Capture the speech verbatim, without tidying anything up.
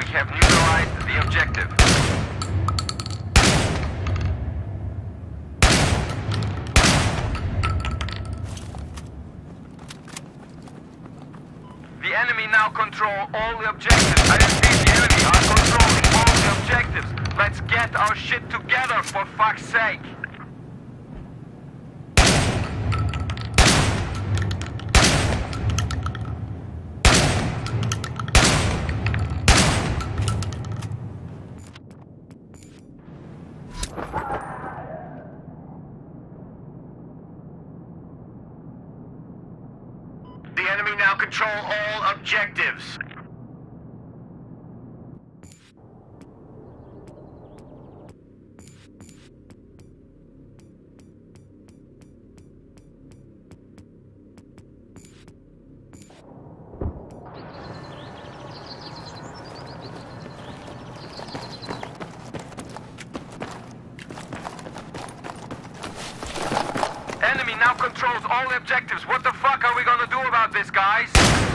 have neutralized the objective. The enemy now control all the objectives. I repeat, the enemy are controlling all the objectives. Let's get our shit together, for fuck's sake. The enemy now control all objectives. Enemy now controls all the objectives. What the fuck are we gonna do about this, guys?